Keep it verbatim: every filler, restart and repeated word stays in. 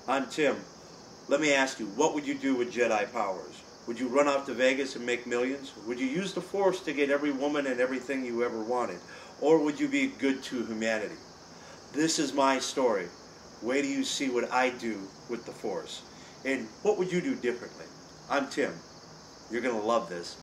I'm Tim. Let me ask you, what would you do with Jedi powers? Would you run off to Vegas and make millions? Would you use the Force to get every woman and everything you ever wanted? Or would you be good to humanity? This is my story. Wait till you see what I do with the Force. And what would you do differently? I'm Tim. You're going to love this.